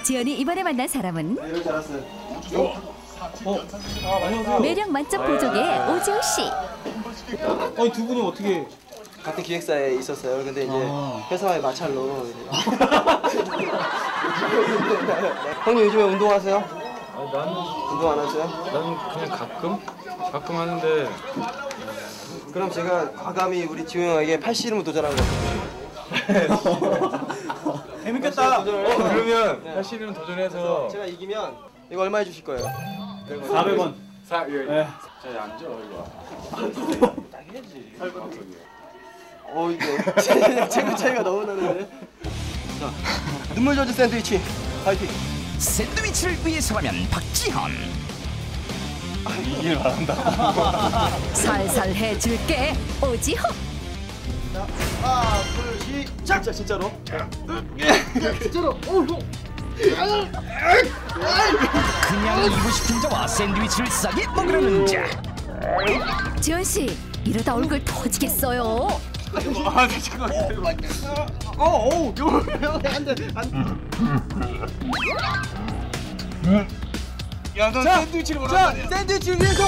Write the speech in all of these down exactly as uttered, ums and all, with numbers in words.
지연이 이번에 만난 사람은 이럴 줄 알았어요. 어? 아, 안녕하세요. 매력 만점 보조개 오지호 씨. 아니 두 분이 어떻게 같은 기획사에 있었어요. 근데 이제 아. 회사와의 마찰로. 형님 요즘에 운동하세요? 아니, 난, 운동 안 하세요? 난 그냥 가끔? 가끔 하는데 그럼 제가 과감히 우리 지호 형에게 팔씨름을 도전하는 거예요. 재밌겠다. 어, 그러면 사실은 도전해서 제가 이기면 이거 얼마 해주실 거예요? 사백 원. 사, 이거 네. 자, 앉아, 이리 와. 딱 해야지. 어 이게 체급 차이가 너무 나는데. 자, 눈물 젖은 샌드위치 파이팅. 샌드위치를 위해서라면 박지현. 이길 바란다. 살살 해줄게 오지호. 자, 하나, 둘, 시작. 진짜 진짜로. 진짜로. 어 형. 그냥 이기고 싶은 자와 샌드위치를 싸게 먹으려는 자. 지연 씨 이러다 얼굴 터지겠어요. 아, 네, 잠깐만 기다려. 어, 어, 안돼, 안돼. 야, 너 자, 샌드위치를 자, 원하는 거 아니야? 샌드위치를 위해서.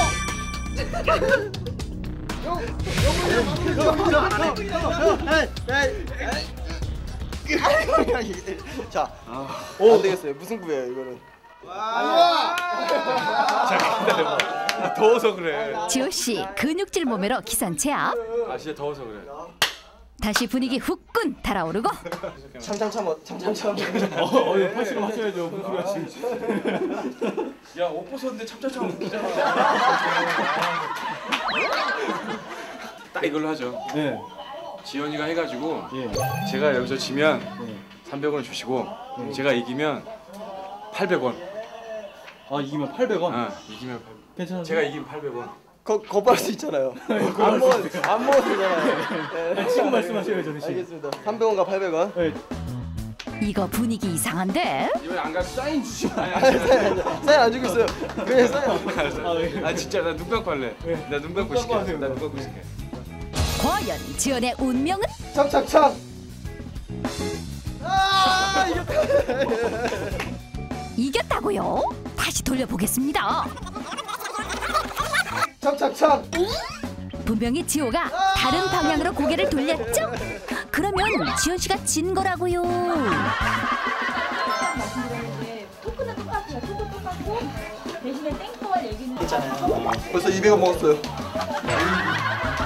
형, 형, 자, 안 되겠어요. 무승부예요 이거는. 잠깐 기다려. 더워서 그래. 지호 씨 근육질 몸매로 기선 제압. 아, 진짜 더워서 그래. 다시 분위기 후끈 달아오르고 참참참, 참참참. 어, 어, 이거 팔씨름 하셔야죠. 무슨 소리 하시는. 야, 옷 벗었는데 참참참 웃기잖아. 딱 이걸로 하죠. 네. 지연이가 해가지고 예. 제가 여기서 지면 네. 삼백 원 주시고 제가 이기면 팔백 원. 아, 이기면 팔백 원. 아, 이기면 팔백 원. 괜찮아요. 제가 이기면 팔백 원. 거 거부할 수 있잖아요. 안 먹어, 안 먹어도 되잖아요. 아니, 지금 말씀하셔야죠, 대신. 알겠습니다. 삼백 원과 팔백 원. 네. 이거 분위기 이상한데? 이번에 안 가서 사인 주시면 안 사인 안 주고 있어요. 그냥 사인. 아, 네. 아, 진짜 나 눈 감고 할래. 네. 나 눈 감고 눈 감고 있을게. 하세요. 나 눈 감고 있을게. 과연 지연의 운명은? 참참참. 아 이겼다. 이겼다고요? 다시 돌려보겠습니다. 참참참. 분명히 지호가 다른 방향으로 고개를 돌렸죠? 그러면 지연 씨가 진 거라고요. 말씀드렸는데 토크는 똑같아요. 토크 똑같고 대신에 땡커와 얘기는 벌써 이백 원 먹었어요.